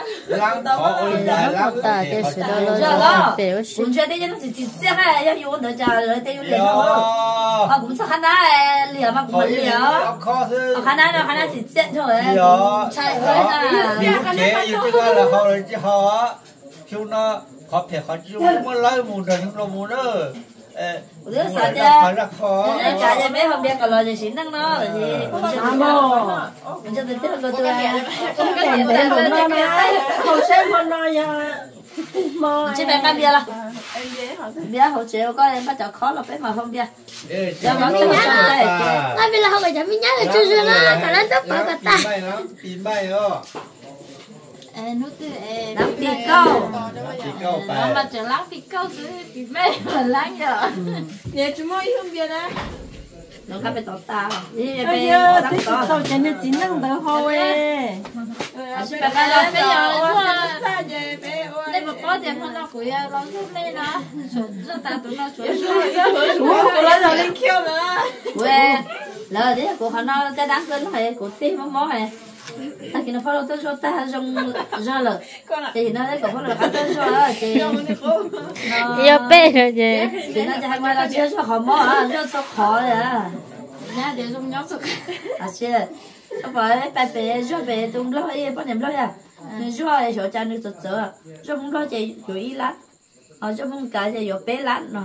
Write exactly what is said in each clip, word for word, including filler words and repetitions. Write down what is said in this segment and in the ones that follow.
lăng khó ôi dài lăng ta cái sự đó là béo xí cũng chơi đấy nó chỉ chỉ xe hay要有的家人得有脸哦啊cũng sao khán giả liền mà cũng mình liền khán giả nó khán giả chỉ chết thôi chạy thôi à điều chế như thế là họ là chỉ họ chúng nó họ phải họ chỉ muốn lấy một rồi chúng nó muốn nữa đứa sợ chưa nên cả nhà bé không biết còn lo gì xỉn năng nó là gì mình cho mình tiếp tục tôi không cái gì để luôn nó mà hồi xem hôm nay chị bé ăn bia là bia hỗ trợ có em bắt đầu khó là bé mà không bia giờ mắm cho nó đây ai biết là không phải chấm nhá là chưa chưa nó cả lần tất cả cả ta pin bay đó nút từ lắm pì câu nó mà chẳng lắng pì câu chứ pì mê mà lắng giờ nè chúng mày không biết á nó có bị tọt ta đi bây về giờ sắp thì có sau chân nó chín năng đỡ thôi chị bé ăn bây giờ xa về bé đây mà có tiền hơn nó cũng nó giúp lên nó rất ta tụi nó chuối của nó rồi lên kêu nữa quê lỡ đấy của họ nó cái đáng cân này của tim mắm mó này ta khi nó phát đầu tôi cho ta trong ra lợ thì nó đấy cũng phát đầu tôi cho đó thì yêu bé rồi chị thì nó chẳng qua là chưa cho họ mó à cho cho khó rồi à nha để trong nhóm thực à chứ vậy bé bé cho bé tung lo ấy bao nhiêu lo à cho ấy cho cha nó tự tự cho không lo chạy chủ ý lắm ở cho không cả chạy bé lắm nè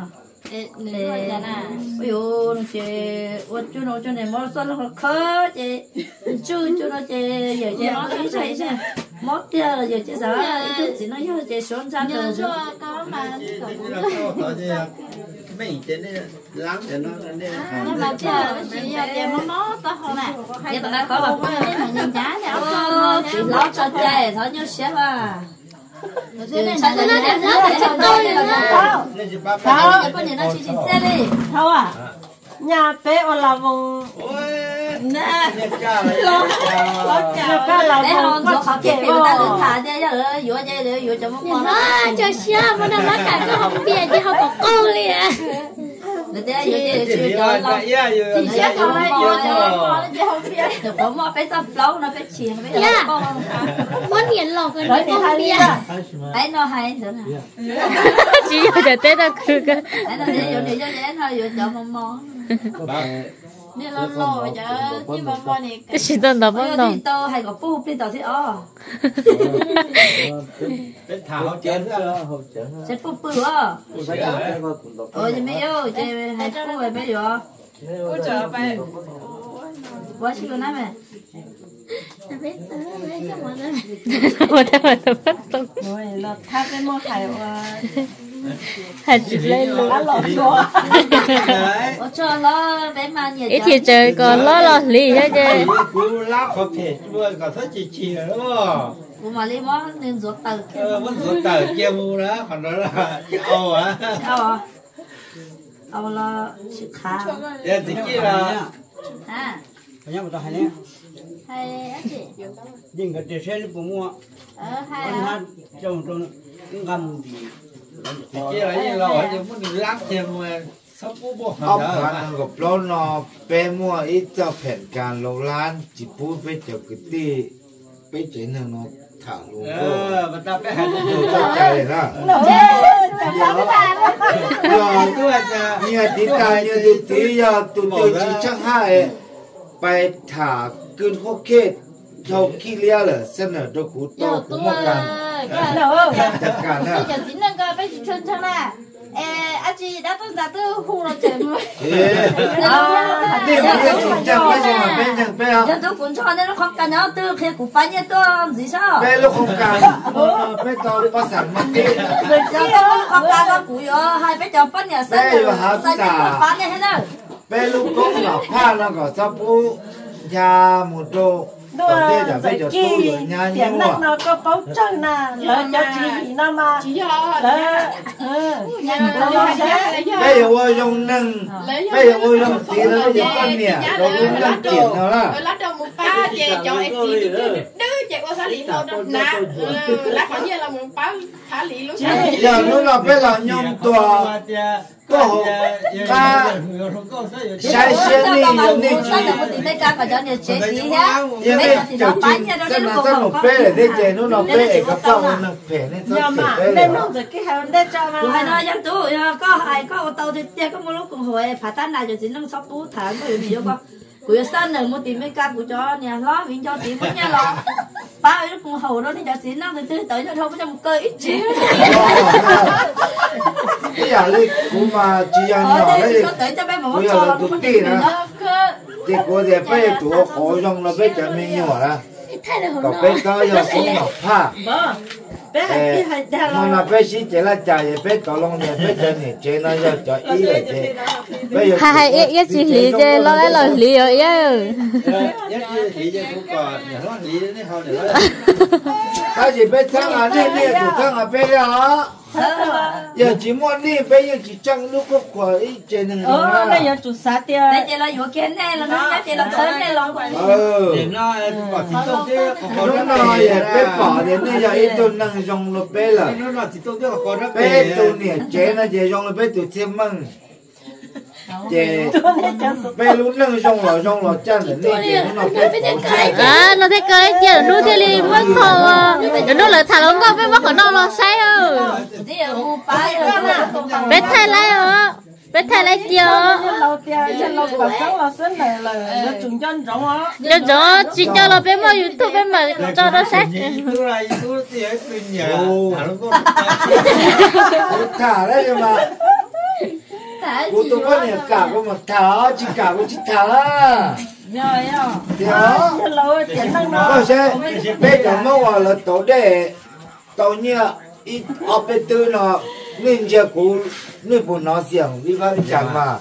ví dụ chị ủa chú nó cho này mót son nó khó chị chú chú nó chị giờ chị nó ý chạy chứ mót kia là giờ chị sao ít chỉ nó giờ chị xuống ra nhớ rồi cho có mà mấy cái này lắm để nó để nó là chờ chỉ giờ tiền nó nó tao không nè vậy bạn đã có không cái mà nhân giá thì chị lót cho chị thôi nhớ xếp à thế này nó đẹp lắm để cho tôi nữa đó có nhiều nó chỉ chỉ xe đi thôi à nhà bé ở là vùng nè lo nhà bé là để họ vùng họ họ kịp người ta đứng thả đây chứ rồi vừa chơi rồi vừa cho món nó cho xia mà nó nói cả cái không bia chứ không có câu liền người ta vừa chơi chưa cho nó thì sẽ không ai vừa cho chứ không biết được có mà phải tập lâu nó phải chiền phải dạ muốn hiện lộc rồi nó không bia ấy nó hay nữa nè chỉ có để tết là cứ cái ấy nó để vừa để cho dễ thôi vừa cho món món nên là lo chứ nhưng mà bọn này cái gì đó nó vẫn ôi đồng thì tôi hay có pu đi tàu thì ó để thảo chén ra sẽ pu pu ó ôi thì mấy ơi chị hay pu hay mấy giờ ôi trời bé quá xíu nữa mẹ biết biết cái món đó mà thế mà nó vẫn đồng rồi là tháp cái món thải hạt lên luôn ở cho nó bé mà nhiệt ít thì trời còn lo lo lì hết chứ cú lá có thể luôn có thể chỉ chỉ đúng không của mà lấy món nên ruột từ ờ vẫn ruột từ kia mu đó còn đó là ô à ô ô là sự khá để thì kia là à nhà một tòa hay nè hay á chị nhưng cái tiền xe của mua ờ hay anh á hát trong trong cũng gầm thì thì kia là như là ở những muốn lắm thêm mà sắp bố bố ông hắn gặp lo nó bé mua ít cho phèn càng lâu lan chỉ bố bé cho cái tì bé chế nó thả luôn ờ mà ta bé hành đồ cho chạy đó rồi tôi là như tí tài như tí tí giờ tụi tôi chỉ chắc hai bài thả cơn khô kết sau khi lia là xem là đâu cũng to cũng một càng tất cả bây giờ chính là cái bây giờ chân chân là ê anh chị đã tôi đã tôi hù nó chém rồi đi một cái chủ trang cái gì mà bên chẳng bên không giờ tôi cũng cho nên nó không cần nhau từ khi cũng phải như tôi gì sao bên lúc không cần bên tôi có sản mất đi giờ tôi không cần nó cũng có hai bé chồng bắt nhà sân rồi sai cái tôi bán như thế nào bên lúc có ngọc pha nó có sắp bố nhà một đô còn đây là bây giờ tôi ở nhà như mà nó có bấu chân nè lỡ cho chị nó mà lỡ bây giờ ôi dùng nâng bây giờ ôi dùng tí nó bây giờ con nè rồi cũng đang kiện nó là lát đầu một ba về cho em chị đứa chạy qua xã lý một nà là có như là một báo xã lý lúc giờ nó là bé là nhom tòa có hộ ta sai xe đi Hãy đi subscribe cho kênh Ghiền Mì Gõ để không bỏ giờ bé chào chị xem là sao nó bé để đây chơi nó nó bé các bạn nó bé nên nhưng sao mà bé nên là nó cái hàng đây cho mà hai nó dân tú có hai có ô tô thì tiền có một lúc cùng hồi phải tan này rồi chỉ nâng sáu bút tháng có gì không của sân này một tìm mấy ca của cho nhà lo mình cho tìm mấy nhà lo ba ấy lúc cùng hồi đó thì cho chỉ nâng từ tới cho thôi có cho một cây ít chỉ cái giờ đi cũng mà chỉ ăn nhỏ đấy bây giờ là tụt tiền nữa thì có thể bé tụi họ dùng là bé chả mình nhỏ ra còn bé to giờ cũng nhỏ ha mà là bé chỉ chỉ là chạy bé to lòng này bé chân này chơi nó giờ cho ý là chơi hai hai ít ít chỉ lý chơi lo lại lời lý rồi ấy nhất chứ thì chơi cũng còn nhà nó lý đến hậu nữa cái gì bé thằng à đi đi tụi thằng à bé đó giờ chỉ muốn đi bây giờ chỉ chẳng lúc có quả ý chơi nên ờ đây giờ chủ xã tiền đây chỉ là vừa kiến này là nó chỉ là sớm này lòng ừ điểm nó còn chỉ tốt chứ nó nói bé bỏ đến bây giờ ít tôi năng dùng lúc bé là nó là chỉ tốt chứ còn rất bé tôi nè chế nó chế dùng lúc bé tôi thêm măng chế bé lúc năng dùng là dùng là chân là đi chế nó bé à nó thấy cái chơi đu theo li mất thầu nó đu lại thả lông con bé mất khẩu non nó say rồi bé thay lại rồi bé thay lại chưa lâu tiền cho lâu cả sáng là sớm này là nó trùng chân rộng á cho cho chỉ cho nó bé mà YouTube bé mà cho nó sách tôi là tôi thì ở bên nhà thả lông con thả đấy mà cô tôi có nè cả có một thả chỉ cả có chỉ thả rồi đó lâu tiền năng nó có sẽ bé cả mà là tổ để tổ nhia ít ở bên tư nó nên giờ cũ nên buồn nó xiang đi vào chẳng mà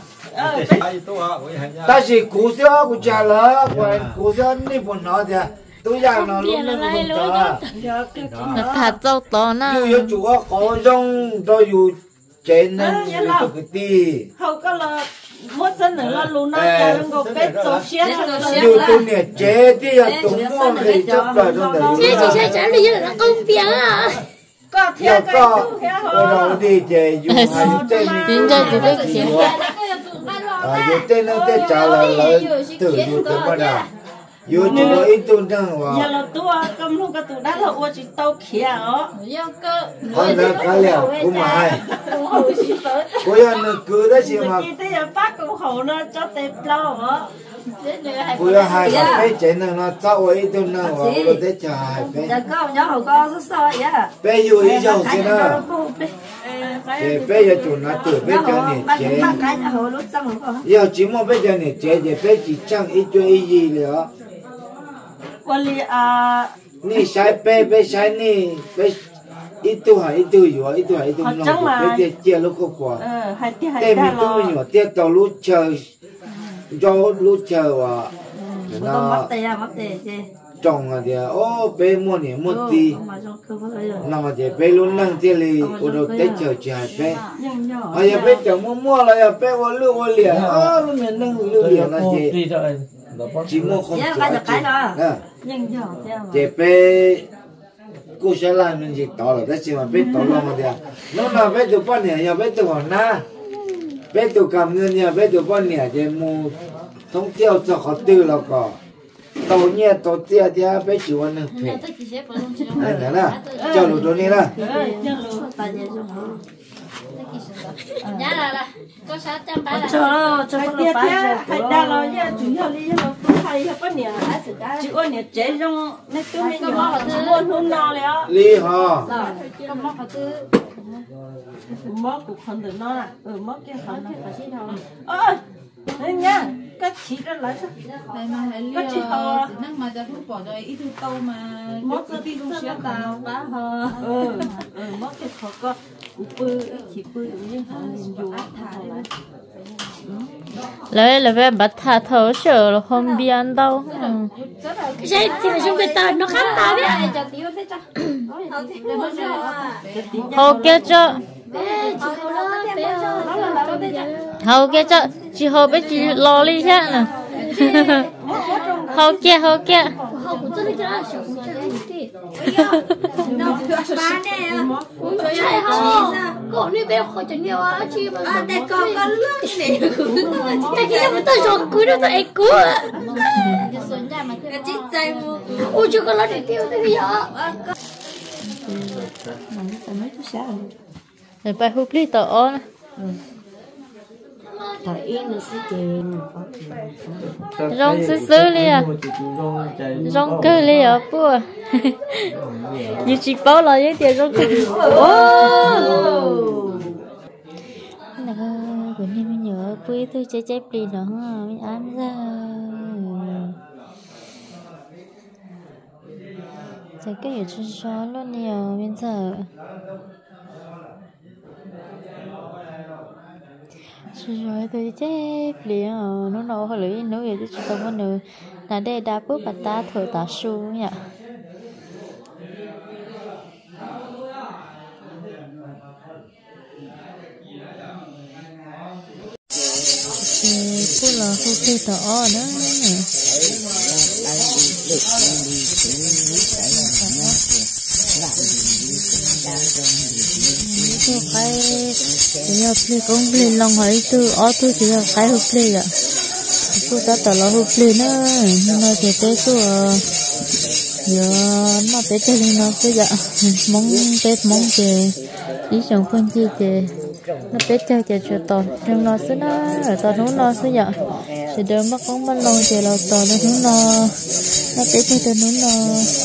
ta chỉ cũ xưa cũ cha lỡ còn cũ xưa nên buồn nó thì tôi giờ nó luôn nên buồn đó nó thả châu to nè như chủ có trong tôi dù trên nên tôi cái ti hậu có là một sân nữa là luôn nó cho nó có bé số xe như tôi nè chế thì tôi mua thì chấp lời trong đấy chị chị sẽ trả lý nó công việc à có theo cái tôi đâu đi chế dù hay tên chính cho chị biết chị à dù tên nó tên trả lời lời từ dù từ bao giờ dù chỉ có ít tuần nữa mà giờ là tôi cầm lúc cái tủ đá là tôi chỉ tao khía ó con đã cá lèo cũng mà hay cô giờ nó cứ đấy chứ mà cái giờ bác cũng hậu nó cho tép lâu á cô giờ hai cái bé chế nó nó sau ít tuần nữa mà cô thấy chờ hai bé giờ có nhớ hậu con rất soi vậy bé dù ít dầu chứ nó thì bé giờ tụi nó tự bé cho nè chế giờ chỉ một bé cho nè chế thì bé chỉ chẳng ít cho ít gì nữa Wali à ni sai bé bé sai ni bé ít tu hay ít tu nhiều ít tu hay ít tu lòng bé tiệt chia lúc có quả ờ hai tiệt hai tem đa mi tu nhiều tiệt tàu lúc chờ do lúc chờ à nó trồng à thì ô bé mua nè mua ti nằm mà thì bé luôn năng tiệt li ô đồ tết chờ chờ bé à giờ bé chờ mua mua là giờ bé mua lúa mua liền à luôn nè năng lúa liền là gì chỉ mua không cái đó chị bé cô sẽ làm mình gì tỏ là đấy chứ mà bé tỏ lo mà đi nó là bé tụi con này nhà bé tụi con na bé tụi cầm người nhà bé tụi con này thì mua thông tiêu cho họ tư là có tàu nhẹ tàu tia thì bé chịu ăn được phải này nè nè cho lụt rồi nè nhá là là có sáu trăm bảy là cho cho con tiệt hai đa lo nhá chủ yếu lý nó cũng hay có nè chỉ có nè chế trong mấy cái mấy nhỏ buồn hôm nàoเลยá lý hả mất cũng không được nó à ừ mất cái không nó phải xin thôi ơi đấy nhá cái chỉ đó lại sao cái chỉ thôi năng mà giờ không bỏ rồi ít thứ câu mà mất cái đi luôn xe tàu quá hờ ừ ừ mất cái khó có bự chỉ bự nhưng họ liền dù lấy là về bắt thả thấu sợ là không biết ăn đâu cái gì thì là chúng ta nó khác ta biết hậu kia cho hậu kia cho chị hậu biết chị lo đi thế nè hậu kia hậu kia nó ba nè chạy không cô đi bé khỏi chẳng nhiều á chị mà à đây con con lướt này cái kia mà tôi rồi cuối đó tôi ấy cú cái chít chay mua ôi chưa có lấy để tiêu thế bây giờ rồi bài hút đi tao nè rong xứ xứ li à rong cơ li à bữa như chị bảo là những tiền rong cơ là bữa nay mình nhớ quý thư trái trái đi đó mình ăn ra trái cái gì trên xóa luôn nhiều bây giờ rồi tôi chết liền nó nấu hơi lưỡi nấu vậy chứ không có nữa là đây đã bước bà ta thổi ta su nhỉ cô là cô kia tỏ nữa tôi phải giờ play cũng play lòng hỏi tôi ở tôi chỉ là cái hộp play ạ tôi đã tỏ là hộp play nữa nó chỉ tới tôi giờ nó tới chơi lên nó bây giờ mong tới mong chơi chỉ chẳng phân chi chơi nó tới chơi chơi chơi tỏ nhưng nó sẽ nó ở tỏ nó nó sẽ giờ chỉ đỡ mất cũng mất lòng chơi là tỏ nó nó nó tới chơi tỏ nó nó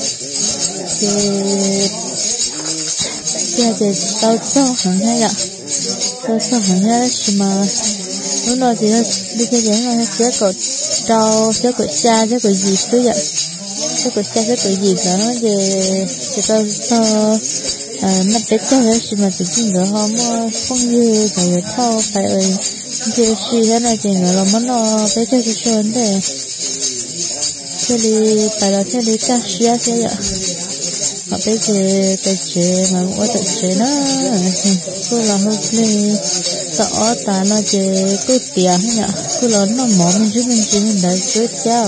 chơi giờ thì tao cho hàng hay ạ tao cho hàng hay mà lúc nào thì đi chơi game là sẽ có tao sẽ có xa sẽ có gì cứ vậy sẽ có xa sẽ có gì đó thì thì tao tao nó biết cho hết mà tự nhiên đó họ mua không như phải thao phải ơi chơi suy thế này thì nó mà nó biết cho cái chuyện đấy chơi đi phải là chơi đi cha suy thế vậy họ bây giờ tài chế mà cũng có tài chế nó cô là hộp lên tỏ ta nó chế cô tiền nhở cô lớn nó mỏ mình giúp mình chỉ mình đã chết cháu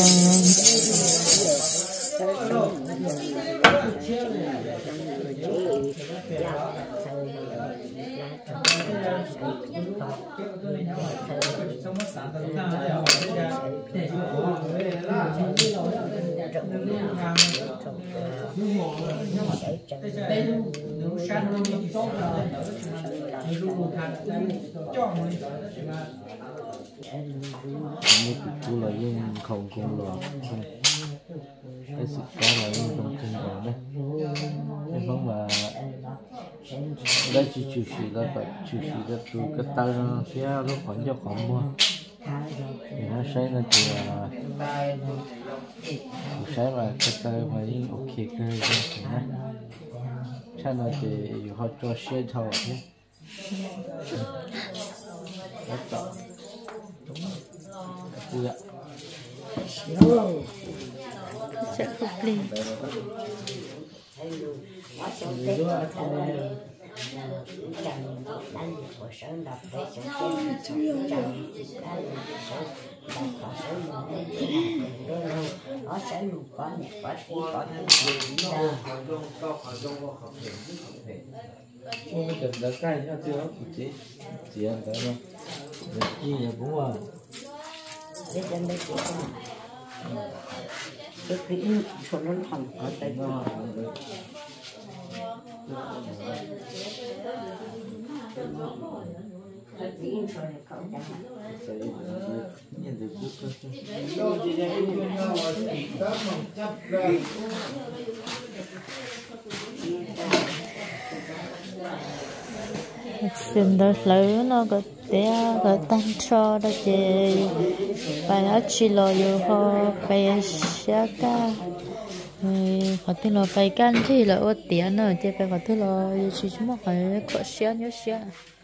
cô là dân không cùng là cái sự có là dân không cùng rồi đấy nhưng không là đây chỉ chủ sĩ là phải chủ sĩ là từ cái tay nó sẽ lúc khoảng cho khoảng mua thì nó sẽ là từ sẽ là cái tay phải ok cái gì đó cho nên thì họ cho xe thầu nhé đó được ạ sẽ không đi Ôi, đã cay cho chưa chị chị chị ăn cái không? Được chi nhà cũng à. Để chân đây chị không. Cái kỹ cho nó thẳng ở đây đó. Cái kỹ cho này cậu chẳng hạn. Nhìn được bút cơ. xin đỡ lỡ nó có té có tan cho đó chị phải ở chỉ lo yêu họ phải xả ca họ tin là phải can thì là ở tiền nữa chị phải có thứ lo chỉ chúng mà phải có xả nhớ xả